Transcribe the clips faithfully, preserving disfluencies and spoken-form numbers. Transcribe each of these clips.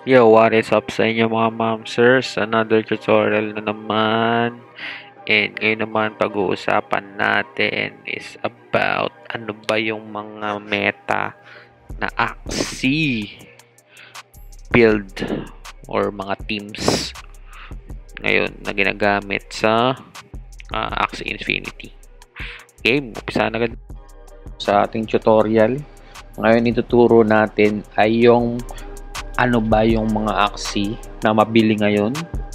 Yo, what is up sa inyo mga mamsers? Another tutorial na naman. And ngayon naman pag-uusapan natin is about ano ba yung mga meta na Axie build or mga teams ngayon na ginagamit sa uh, Axie Infinity. Game, umpisa na agad. Sa ating tutorial, ngayon ituturo natin ay yung ano ba yung mga Axie na mabili ngayon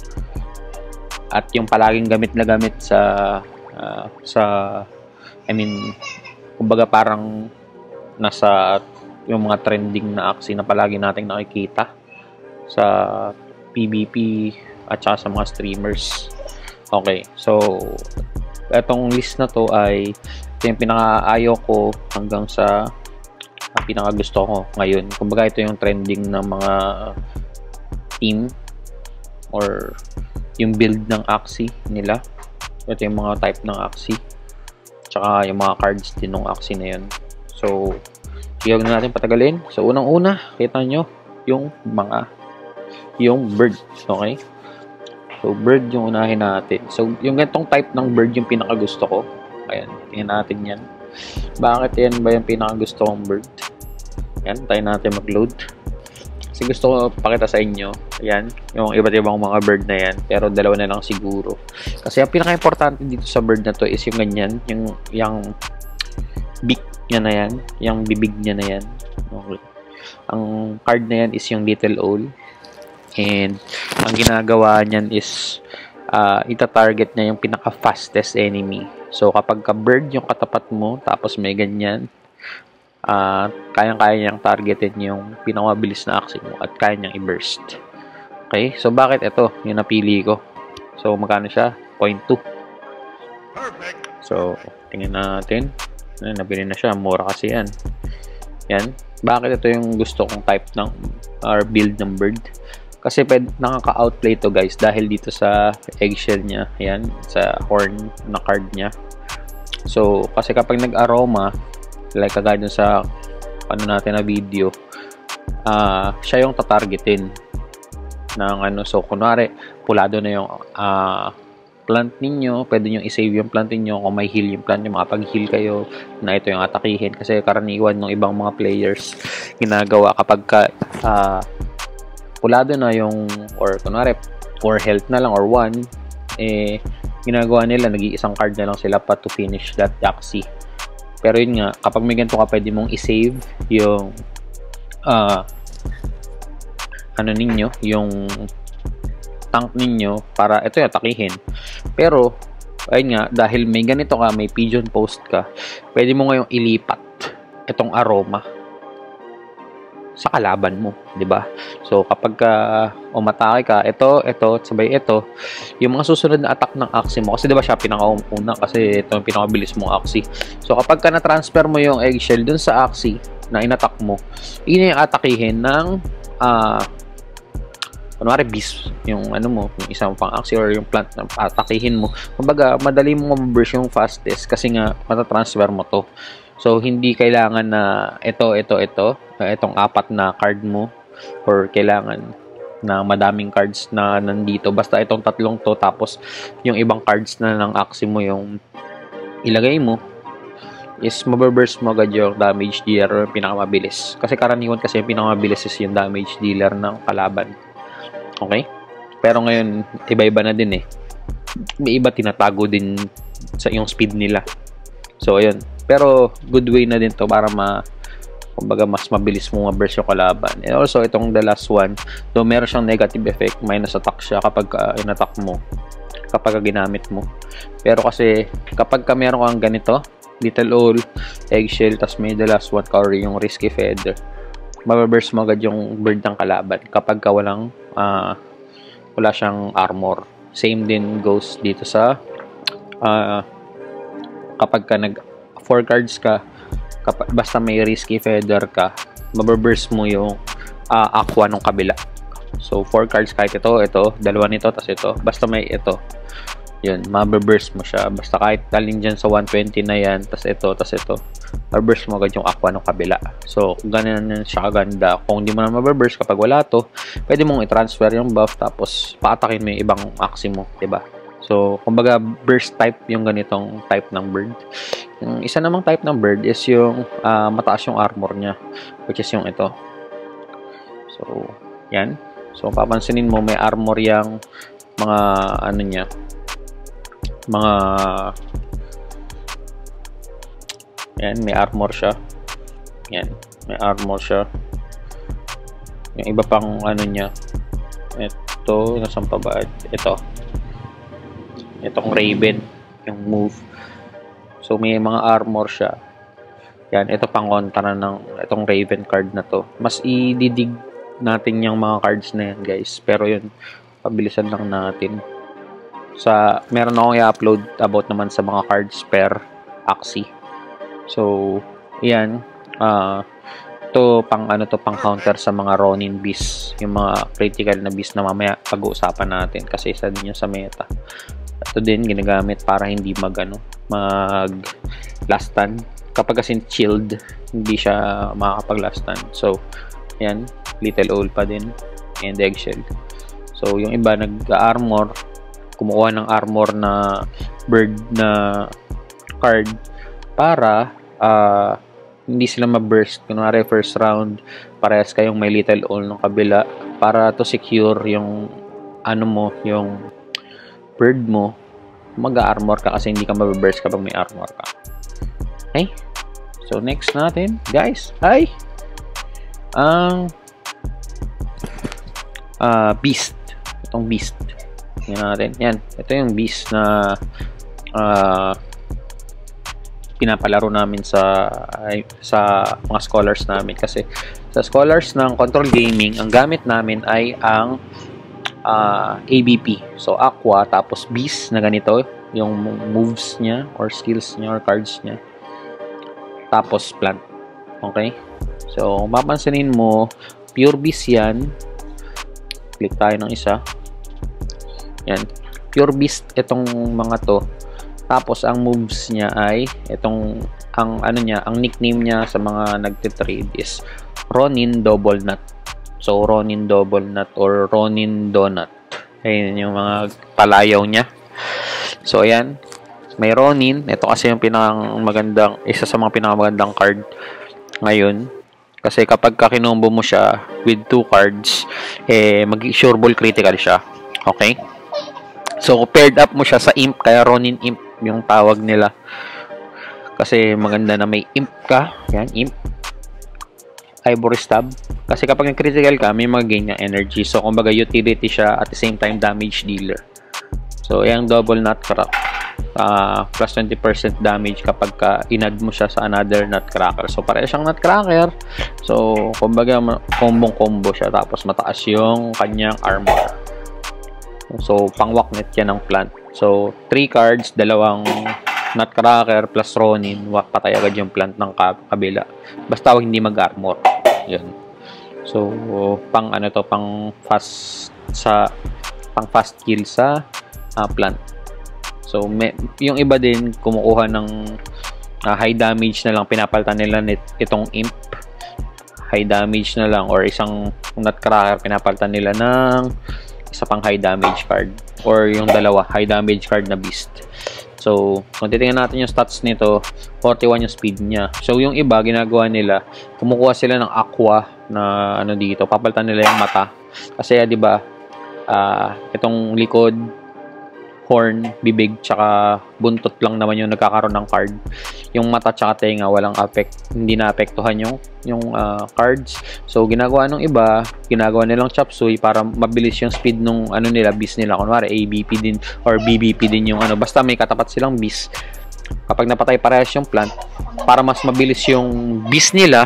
at yung palaging gamit na gamit sa uh, sa I mean kumbaga parang nasa yung mga trending na Axie na palagi nating nakikita sa P V P at saka sa mga streamers. Okay, so etong list na to ay ito yung pinakaayaw ko hanggang sa ang pinaka gusto ko ngayon. Kumbaga ito yung trending ng mga team or yung build ng Axie nila. Ito yung mga type ng Axie. Tsaka yung mga cards din ng Axie na yun. So, huwag na natin patagalin. So, unang-una, kita nyo yung mga yung bird. Okay? So, bird yung unahin natin. So, yung ganitong type ng bird yung pinaka gusto ko. Ayan, tingnan natin yan. Bakit yan ba yung pinakagusto kong bird? Yan, tayo natin mag-load. Kasi gusto ko pakita sa inyo. Yan, yung iba't ibang mga bird na yan. Pero dalawa na lang siguro. Kasi ang pinaka-importante dito sa bird na to is yung ganyan. Yung, yung beak niya na yan. Yung bibig niya na yan. Okay. Ang card na yan is yung Little Owl. And ang ginagawa niyan is uh, ita-target niya yung pinaka-fastest enemy. So, kapag ka-bird yung katapat mo, tapos may ganyan, uh, kayang-kaya niyang targetin yung pinamabilis na Axie mo at kaya niyang i-burst. Okay? So, bakit ito? Yung napili ko. So, magkano siya? zero point two. So, tingnan natin. Ayan, nabili na siya. Mura kasi yan. Yan. Bakit ito yung gusto kong type ng or build ng bird? Kasi pwede nakaka-outplay to guys dahil dito sa eggshell niya. Ayan, sa horn na card niya. So, kasi kapag nag-aroma, like kagaya sa ano natin na video, uh, siya yung tatargetin ng ano. So, kunwari, pulado na yung uh, plant ninyo. Pwede nyo i-save yung plant ninyo. Kung may heal yung plant nyo, makapag-heal kayo na ito yung atakihin. Kasi karaniwan ng ibang mga players ginagawa kapag ka, uh, pulado na yung or kunwari or health na lang or one, eh ginagawa nila nag-iisang card na lang sila pa to finish that Axie. Pero yun nga, kapag may ganito ka, pwede mong i-save yung uh, ano ninyo, yung tank ninyo para ito yung atakihin. Pero ayun nga, dahil may ganito ka, may pigeon post ka, pwede mo ngayong ilipat itong aroma sa kalaban mo, 'di ba? So kapag ka umatake ka, ito, ito, sabay ito, yung mga susunod na attack ng Axie mo, kasi 'di ba siya pinakauna kasi ito yung pinakabilis mong Axie. So kapag ka na-transfer mo yung eggshell dun sa Axie na inattack mo, yun yung atakihin ng ah uh, kunwari beast, yung ano mo, yung isang pang Axie or yung plant na atakihin mo. Kumbaga, madali mo ma-burst yung fastest kasi nga mata-transfer mo to. So, hindi kailangan na ito, ito, ito, itong apat na card mo or kailangan na madaming cards na nandito. Basta itong tatlong to, tapos yung ibang cards na ng Axie mo yung ilagay mo is mababurst mo agad yung damage dealer or yung pinakamabilis. Kasi karaniwan kasi yung pinakamabilis is yung damage dealer ng kalaban. Okay? Pero ngayon, iba-iba na din eh. May iba tinatago din sa yung speed nila. So, ayun. Pero, good way na din to para ma, kumbaga, mas mabilis mo ma-burst yung kalaban. And also, itong the last one, though meron siyang negative effect, minus attack siya kapag uh, in-attack mo, kapag ginamit mo. Pero kasi, kapag ka meron kang ganito, Little Owl, eggshell, tas may the last one ka or yung risky feather, mababurst mo agad yung bird ng kalaban kapag ka walang, uh, wala siyang armor. Same din goes dito sa, uh, kapag ka nag four cards ka, kapag, basta may risky feather ka, mababurst mo yung uh, aqua nung kabila. So, four cards kahit ito, ito, dalawa nito, tas ito. Basta may ito. yun, mababurst mo siya. Basta kahit alin dyan sa one twenty na yan, tas ito, tas ito, mababurst mo agad yung aqua ng kabila. So, kung ganun siya kaganda. Kung hindi mo na mababurst kapag wala to, pwede mong i-transfer yung buff, tapos paatakin mo yung ibang axi mo, diba? So, kumbaga, burst type yung ganitong type ng bird. Yung isa namang type ng bird is yung uh, mataas yung armor niya, which is yung ito. So, yan. So, papansinin mo, may armor yung mga, ano niya, mga yan, may armor siya. Yan, may armor siya. Yung iba pang ano niya, ito, nasaan pa ba? Ito, itong Raven, yung move. So may mga armor siya. Yan, ito pang kontra ng itong Raven card na to. Mas ididig natin yung mga cards na yan, guys, pero yun, pabilisan lang natin. Sa meron akong i-upload about naman sa mga cards per axi. So, yan. Uh, to pang ano to pang counter sa mga Ronin beast, yung mga critical na beast na mamaya pag-uusapan natin kasi isa din yun sa meta. Ito din ginagamit para hindi mag ano, mag last stand. Kapag kasi chilled, hindi siya makakapag last stand. So, yan, little old pa din and eggshell. So, yung iba nag-armor, kumukuha ng armor na bird na card para uh, hindi sila ma-burst. Kunwari first round, parehas kayong may little all ng kabila para to secure yung ano mo, yung bird mo, mag-armor ka kasi hindi ka ma-burst kapag may armor ka. Okay? So next natin, guys, ay ang uh, beast. Itong beast. Yan natin. Yan. Ito yung beast na uh, pinapalaro namin sa ay, sa mga scholars namin. Kasi sa scholars ng Control Gaming, ang gamit namin ay ang uh, A B P. So, Aqua, tapos beast na ganito. Yung moves niya or skills niya or cards niya. Tapos plant. Okay? So, mapansinin mo, pure beast yan. Click tayo ng isa. Yan, pure beast itong mga to. Tapos ang moves niya ay itong ang ano niya, ang nickname niya sa mga nagte-trade is Ronin Double Nut. So Ronin Double Nut or Ronin Donut. Ayun yung mga palayaw niya. So ayan, may Ronin. Ito kasi yung pinakang magandang, isa sa mga pinakamagandang card ngayon. Kasi kapag kakinombo mo siya with two cards, eh mag-sure ball critical siya. Okay? So, paired up mo siya sa Imp, kaya Ronin Imp yung tawag nila. Kasi maganda na may Imp ka. Yan, Imp. Ivory Stab. Kasi kapag critical ka, may mag-gain ng energy. So, kumbaga utility siya at the same time damage dealer. So, yung double nutcracker. Uh, plus twenty percent damage kapag ka inad mo siya sa another nutcracker. So, pareha siyang nutcracker. So, kumbaga, kombong-combo siya. Tapos, mataas yung kanyang armor. So, pang-walknet yan ng plant. So, three cards, dalawang nutcracker plus Ronin, patay agad yung plant ng kabila. Basta wag hindi mag-armor. Yun. So, pang ano to, pang fast sa pang fast kill sa uh, plant. So, may, yung iba din kumukuha ng uh, high damage na lang, pinapalitan nila nit, itong Imp. High damage na lang or isang nutcracker pinapalitan nila ng isa pang high damage card or yung dalawa high damage card na beast. So, kung titingnan natin yung stats nito, forty-one yung speed niya. So, yung iba, ginagawa nila, kumukuha sila ng aqua na ano dito, papalitan nila yung mata. Kasi, di ba, uh, itong likod, horn, bibig, tsaka buntot lang naman yung nagkakaroon ng card. Yung mata tsaka tenga, walang affect, hindi na-apektuhan yung, yung uh, cards. So, ginagawa ng iba, ginagawa nilang chop suey para mabilis yung speed nung ano nila, beast nila. Kunwari, A B P din or B B P din yung ano. Basta may katapat silang beast. Kapag napatay parehas yung plant, para mas mabilis yung beast nila,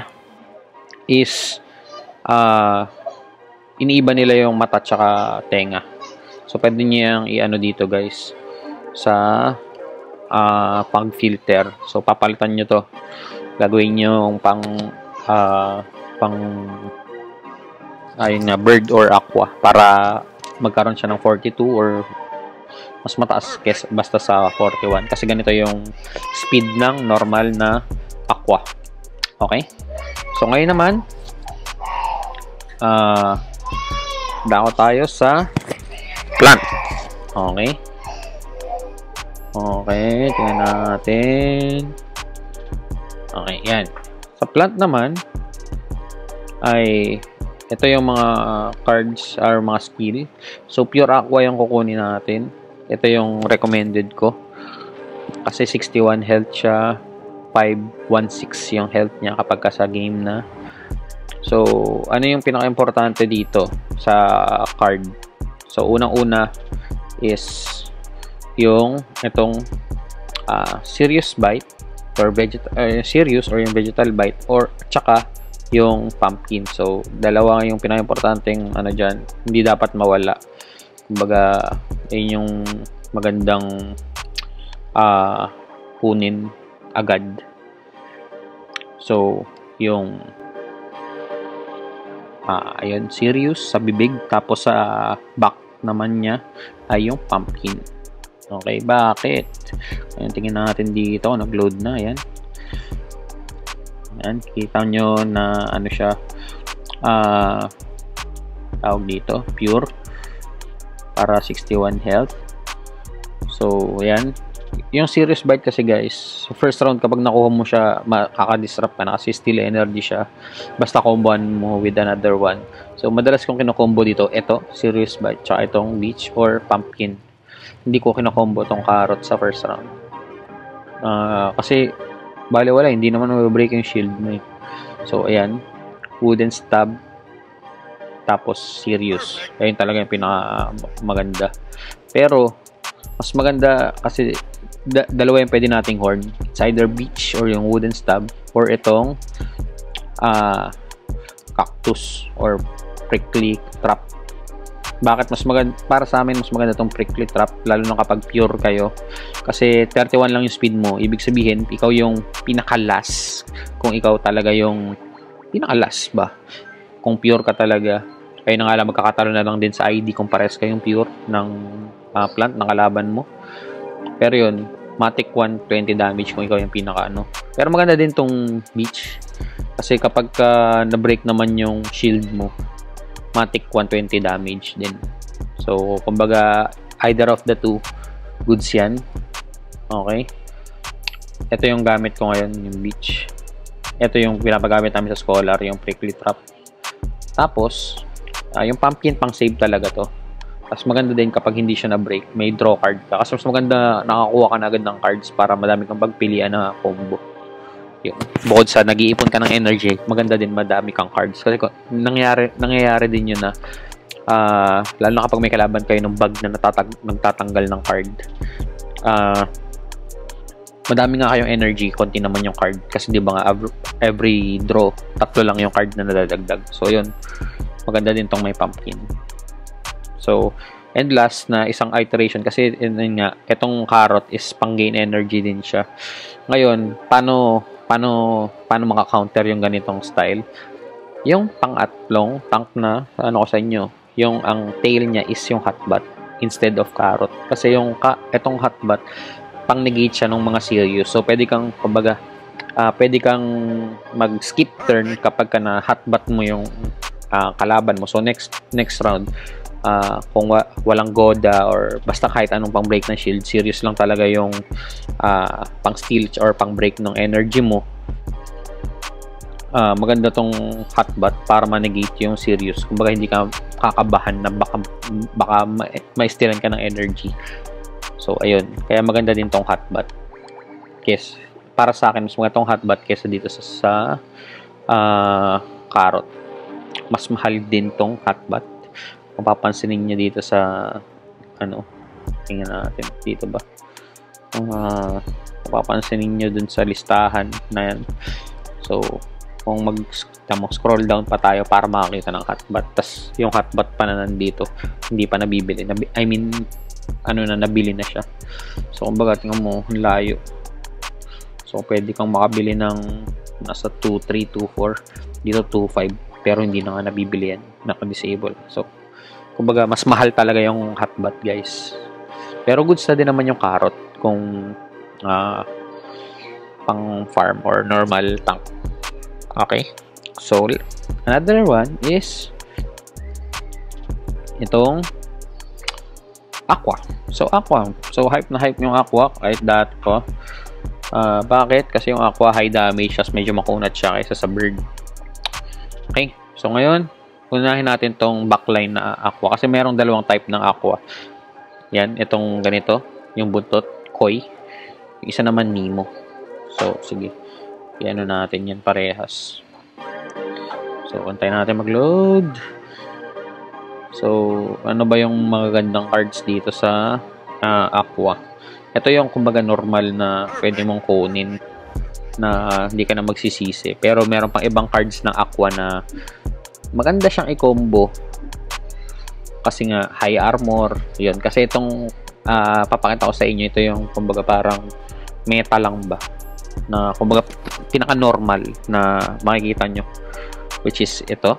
is uh, iniiba nila yung mata tsaka tenga. So, pwede nyo yung i-ano dito, guys, sa uh, pang-filter. So, papalitan nyo to. Gagawin nyo yung pang, uh, pang, ayun nga, bird or aqua para magkaroon siya ng forty-two or mas mataas kesa basta sa forty-one kasi ganito yung speed ng normal na aqua. Okay? So ngayon naman ah uh, dako tayo sa plant. Okay? Okay, tingnan natin. Okay, yan. Sa plant naman ay ito yung mga cards or mga skill. So pure aqua yung kukunin natin. Ito yung recommended ko. Kasi sixty-one health siya. five sixteen yung health niya kapag ka sa game na. So, ano yung pinaka-importante dito sa card? So, unang-una is yung itong uh, serious bite or vegetal uh, serious or yung vegetal bite or tsaka yung pumpkin. So, dalawa yung pinaka-importanteng ano dyan. Hindi dapat mawala. Kumbaga, yun yung magandang uh, kunin agad. So, yung uh, ayun, serious sa bibig. Tapos sa back naman niya ay yung pumpkin. Okay, bakit? Ayun, tingin natin dito. Nag-load na, yan. Yan, kita nyo na ano siya uh, tawag dito, pure para sixty-one health. So, yan. Yung serious bite kasi guys, first round kapag nakuha mo siya, makaka-disrupt ka na kasi still energy siya. Basta comboan mo with another one. So, madalas kong kino-combo dito, ito, serious bite, tsaka itong leech or pumpkin. Hindi ko kino-combo itong carrot sa first round. Uh, kasi, bali wala, hindi naman mag-break yung shield mo eh. So, ayan, wooden stab, tapos serious. Ayun talaga yung pinaka maganda. Pero mas maganda kasi da dalawa yung pwede nating horn. It's either beach or yung wooden stab or itong uh, cactus or prickly trap. Bakit mas maganda? Para sa amin mas maganda itong prickly trap lalo na kapag pure kayo. Kasi thirty-one lang yung speed mo. Ibig sabihin, ikaw yung pinaka-last. Kung ikaw talaga yung pinaka-last ba? Kung pure ka talaga, kayo na nga lang magkakatalo na lang din sa I D kung pares kayong pure ng uh, plant ng kalaban mo. Pero yun, matic one twenty damage kung ikaw yung pinaka ano. Pero maganda din tong beach kasi kapag uh, na-break naman yung shield mo, matic one twenty damage din. So, kumbaga, either of the two, goods yan. Okay. Ito yung gamit ko ngayon, yung beach. Ito yung pinapagamit namin sa scholar, yung prickly trap. Tapos, Uh, yung pumpkin pang save talaga to. Tapos maganda din kapag hindi siya na-break, may draw card ka. Kasi mas maganda nakakuha ka na agad ng cards para madami kang pagpilian na combo. Yung, bukod sa nag-iipon ka ng energy, maganda din madami kang cards. Kasi nangyayari, nangyayari din yun na uh, lalo na kapag may kalaban kayo ng bag na natatag, nagtatanggal ng card. Uh, madami nga kayong energy, konti naman yung card. Kasi di ba nga every draw, tatlo lang yung card na nadadagdag. So yun, maganda din tong may pumpkin. So, and last na isang iteration kasi yun nga, itong carrot is pang gain energy din siya. Ngayon, paano paano paano maka-counter yung ganitong style? Yung pang-atlong tank na ano ko sa inyo, yung ang tail niya is yung hotbat instead of carrot. Kasi yung ka, itong hotbat pang-negate siya ng mga serious. So, pwede kang kumbaga uh, pwede kang mag-skip turn kapag ka na hotbat mo yung Uh, kalaban mo. So next next round uh, kung wa walang Goda or basta kahit anong pang break ng shield, serious lang talaga yung uh, pang steal or pang break ng energy mo. Uh, maganda tong hotbat para ma-negate yung serious. Kumbaga hindi ka kakabahan na baka baka ma-stealan ka ng energy. So ayun, kaya maganda din tong hotbat. Yes, para sa akin mas maganda tong hotbat kaysa dito sa, sa uh, carrot. Mas mahal din tong hotbat. Kung papansinin niyo dito sa ano, tingnan natin dito ba. Kung uh, papansinin niyo dun sa listahan na yan. So, kung mag scroll down pa tayo para makakita ng hotbat. Tas yung hotbat pa na nandito, hindi pa nabibili. I mean, ano na, nabili na siya. So, kumbaga, tingnan mo, layo. So, pwede kang makabili ng nasa two three, two four. Dito two five. Pero hindi na nga nabibili yan, naka-disable. So, kumbaga, mas mahal talaga yung hotbat, guys. Pero goods na din naman yung carrot kung uh, pang farm or normal tank. Okay? So, another one is itong aqua. So, aqua. So, hype na hype yung aqua kahit dati ko. Uh, bakit? Kasi yung aqua high damage, as medyo makunat siya kaysa sa bird. Okay? So, ngayon, unahin natin tong backline na aqua kasi merong dalawang type ng aqua. Yan, itong ganito, yung buntot, koi. Yung isa naman Nemo. So, sige. Iano natin yan parehas. So, antay natin mag-load. So, ano ba yung mga gandang cards dito sa uh, aqua? Ito yung kumbaga normal na pwede mong kunin na hindi ka na magsisisi. Pero meron pang ibang cards ng aqua na maganda siyang i-combo. Kasi nga, high armor. Yun. Kasi itong uh, papakita ko sa inyo, ito yung kumbaga parang meta lang ba? Na kumbaga pinaka-normal na makikita nyo. Which is ito.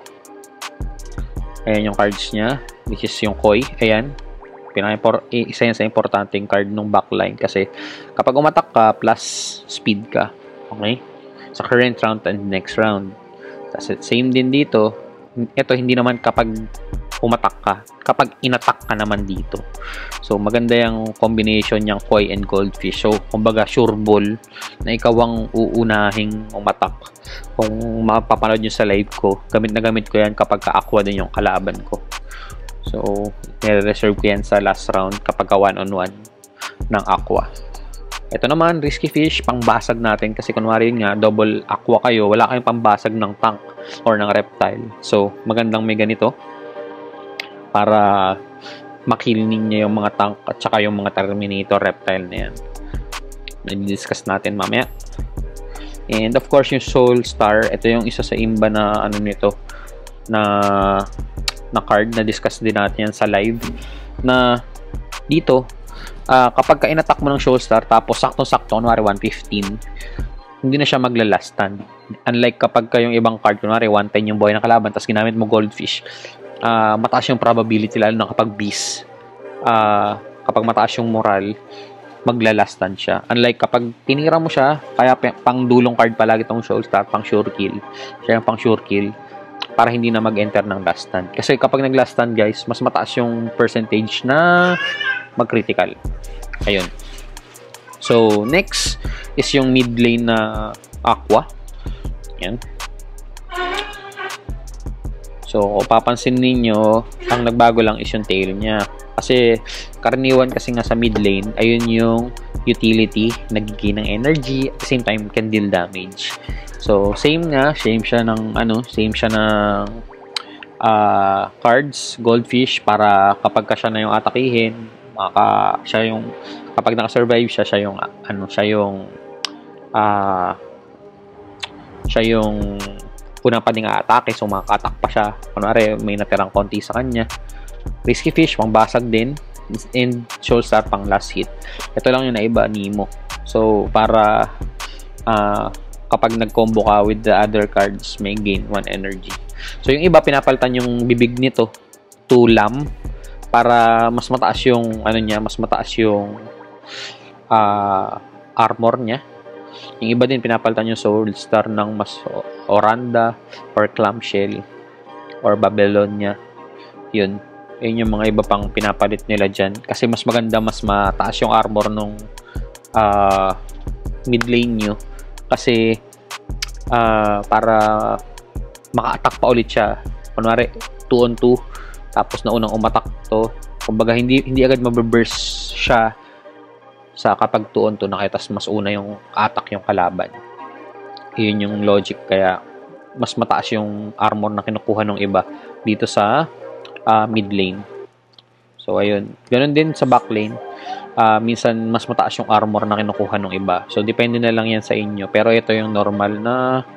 Ayan yung cards niya. Which is yung koi. Ayan. Pinaka isa yan sa importanteng card ng backline. Kasi kapag umatak ka, plus speed ka. Okay? Sa current round and next round. Kasi same din dito. Ito hindi naman kapag umatak ka, kapag inatak ka naman dito. So maganda yung combination niyang koi and goldfish. So kumbaga sure ball na ikaw ang uunahing umatak. Kung mapapanood nyo sa live ko, gamit na gamit ko yan kapag ka-aqua din yung kalaban ko. So nire-reserve ko yan sa last round kapag ka one on one ng aqua. Ito naman, risky fish, pangbasag natin kasi kunwari nga, double aqua kayo, wala kayong pambasag ng tank or ng reptile. So, magandang may ganito para makill ninyo yung mga tank at saka yung mga Terminator reptile na yan. Nadi-discuss natin mamaya. And of course, yung Soul Star, ito yung isa sa imba na ano nito, na na card, na discuss din natin yan sa live, na dito, Uh, kapag ka-inattack mo ng Soul Star tapos saktong-sakto, kunwari one fifteen, hindi na siya magla-last stand. Unlike kapag ka yung ibang card, kunwari one ten yung buhay ng kalaban tapos ginamit mo Goldfish, uh, mataas yung probability lalo na kapag Beast. Uh, kapag mataas yung moral, magla-last stand siya. Unlike kapag tinira mo siya, kaya pang dulong card palagi itong Soul Star, pang sure kill. Siya yung pang sure kill para hindi na mag-enter ng last stand. Kasi kapag nag-last stand, guys, mas mataas yung percentage na mag-critical. Ayun. So, next is yung mid lane na aqua. Yan. So, kung papansin ninyo, ang nagbago lang is yung tail niya. Kasi, karaniwan kasi nga sa mid lane, ayun yung utility, nagiging ng energy, at the same time, can deal damage. So, same nga, same siya ng, ano, same siya ng uh, cards, goldfish, para kapag ka siya na yung atakihin, maka siya yung kapag naka-survive siya, siya yung ano, siya yung ah uh, siya yung unang pa ding aatake, so makaka-attack pa siya. Kunwari may natirang konti sa kanya. Risky fish, pangbasag din, and Soul Star pang last hit. Ito lang yung naiba, Nemo. So para uh, kapag nag-combo ka with the other cards, may gain one energy. So yung iba pinapalitan yung bibig nito to lamb para mas mataas yung ano niya, mas mataas yung uh, armor niya. Yung iba din pinapalitan yung Soul Star ng mas Oranda or Clamshell or Babylonia. Yun. Yun yung mga iba pang pinapalit nila dyan. Kasi mas maganda, mas mataas yung armor nung uh, mid lane nyo. Kasi uh, para maka-attack pa ulit siya. Kunwari, two on two. Tapos na unang umatak to, kumbaga hindi hindi agad mababurst siya sa kapag two on two na, kaya tas mas una yung attack yung kalaban. Yun yung logic, kaya mas mataas yung armor na kinukuha ng iba dito sa uh, mid lane. So ayun, ganun din sa back lane. Uh, minsan mas mataas yung armor na kinukuha ng iba. So depende na lang yan sa inyo. Pero ito yung normal na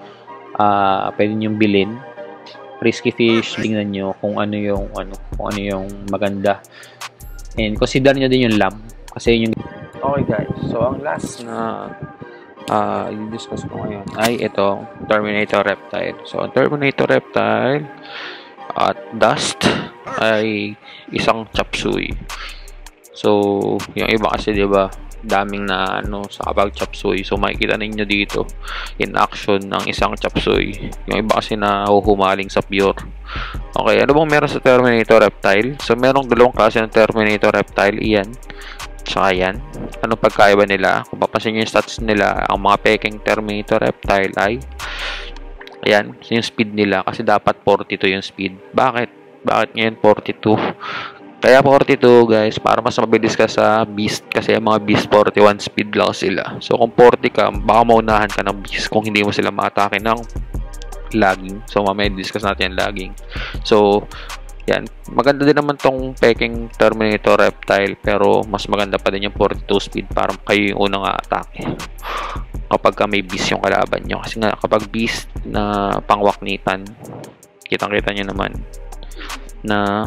uh, pwede nyo bilhin. Risky fish, tingnan nyo kung ano yung ano, kung ano yung maganda. And consider nyo din yung lamb kasi yung okay guys. So ang last na uh, i-discuss ko ngayon ay itong Terminator Reptile. So ang Terminator Reptile at Dust ay isang chop suey. So, yung iba kasi, di ba, daming na ano sa kapag chop suey. So, makikita ninyo dito in action ng isang chop suey. Yung iba kasi na huhumaling sa pure. Okay, ano bang meron sa Terminator Reptile? So, merong dalawang klase ng Terminator Reptile. Iyan. Tsaka yan. Anong pagkaiba nila? Kung papansin nyo yung stats nila, ang mga peking Terminator Reptile ay ayan, yung speed nila. Kasi dapat forty-two yung speed. Bakit? Bakit ngayon forty-two? Kaya forty-two guys, para mas mabilis ka sa Beast. Kasi yung mga Beast forty-one speed lang sila. So kung forty ka, baka maunahan ka ng Beast kung hindi mo sila ma-atake ng lagging. So mamaya discuss natin yung lagging. So yan, maganda din naman tong peking Terminator Reptile, pero mas maganda pa din yung forty-two speed para kayo yung unang atake kapag ka may Beast yung kalaban nyo. Kasi nga kapag Beast na pangwaknitan, kitang kita nyo naman na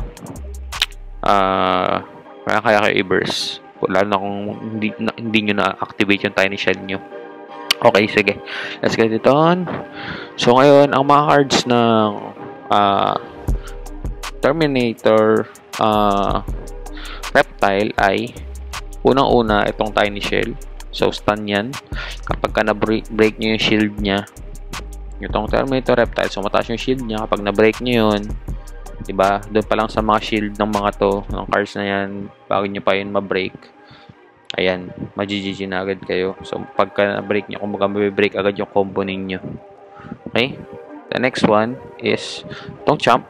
Uh, kaya kaya kayo i-burst. Lalo na kung hindi, na, hindi nyo na-activate yung tiny shell nyo. Okay, sige. Let's get it on. So, ngayon, ang mga cards ng uh, Terminator uh, Reptile ay unang-una, itong tiny shell. So, stun yan. Kapag ka na-break break nyo yung shield nya, itong Terminator Reptile, so mataas yung shield nya. Kapag na-break nyo yun, diba? Doon pa lang sa mga shield ng mga to, ng cards na yan, bago nyo pa yun ma-break, ayan, ma-G G na agad kayo. So, pagka na-break nyo, kumbaga ma-break agad yung combo ninyo. Okay? The next one is itong champ,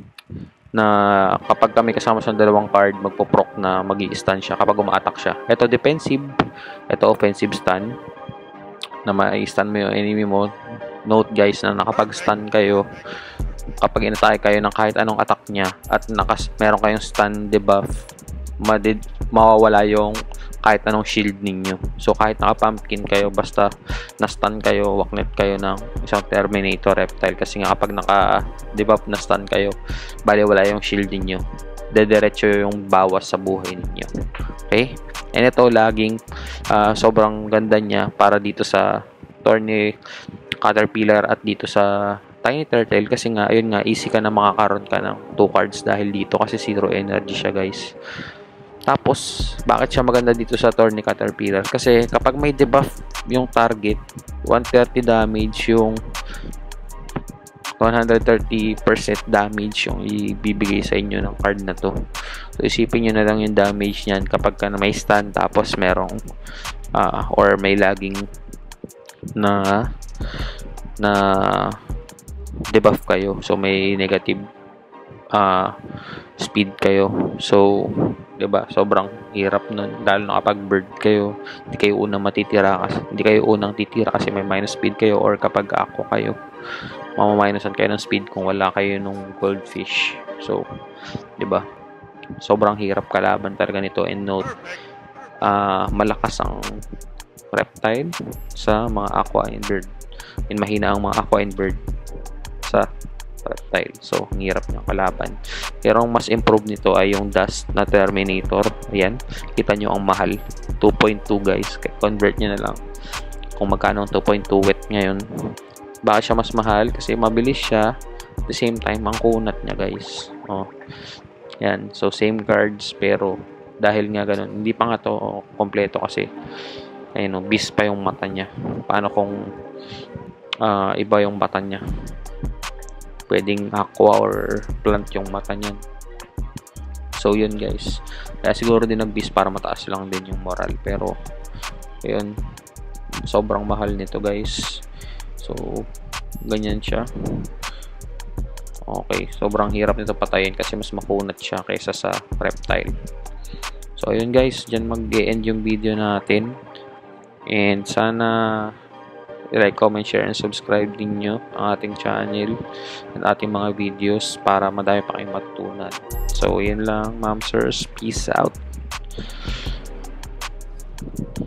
na kapag kami kasama sa dalawang card, magpo-proc na mag-i-stun siya kapag uma-attack siya. Ito defensive, ito offensive stun, na ma-stun mo yung enemy mo. Note guys, na nakapag-stun kayo, kapag inatake kayo ng kahit anong attack niya at nakas meron kayong stun debuff, madid mawawala yung kahit anong shield ninyo. So kahit naka-pumpkin kayo, basta na-stun kayo, waknet kayo ng isang Terminator Reptile, kasi nga kapag naka-debuff na stun kayo, bali wala yung shield ninyo, dediretso yung bawas sa buhay ninyo. Okay? And ito laging uh, sobrang ganda niya para dito sa Thorny Caterpillar at dito sa Tiny Turtle, kasi nga ayun nga, easy ka na makakaroon ka ng two cards dahil dito, kasi zero energy siya guys. Tapos bakit siya maganda dito sa Thorny Caterpillar? Kasi kapag may debuff yung target, one thirty damage yung one hundred thirty percent damage yung ibibigay sa inyo ng card na to. So isipin nyo na lang yung damage niyan kapag ka na may stun, tapos merong uh, or may lagging na na debuff kayo, so may negative uh, speed kayo. So, 'di ba? Sobrang hirap nun, lalo na kapag bird kayo, hindi kayo unang matitira kasi hindi kayo unang titira kasi may minus speed kayo, or kapag ako kayo, mamaminusan kayo ng speed kung wala kayo nung goldfish. So, 'di ba? Sobrang hirap kalaban talaga nito. And note, uh, malakas ang reptile sa mga aqua and bird, and mahina ang mga aqua and bird sa reptile. So, ang hirap niyang kalaban. Pero ang mas improve nito ay yung dust na Terminator. Ayan, kita nyo ang mahal, two point two guys. Convert nyo na lang kung magkano ang two point two wet ngayon. Bakit siya mas mahal? Kasi mabilis siya, at the same time ang kunat niya guys. Oh, yan, so same cards, pero dahil nga ganun, hindi pa nga to kompleto kasi ayun, no, beast pa yung mata niya. Paano kung uh, iba yung mata niya? Pwedeng aqua or plant yung mata niyan. So yun guys, kaya siguro din nag-beast para mataas lang din yung moral. Pero ayun, sobrang mahal nito guys. So ganyan siya. Okay, sobrang hirap nito patayin kasi mas makunat siya kaysa sa reptile. So ayun guys, dyan mag-e-end yung video natin. And sana like, comment, share, and subscribe din nyo ang ating channel and ating mga videos para madami pa kayong matutunan. So, yun lang, ma'am, sirs. Peace out.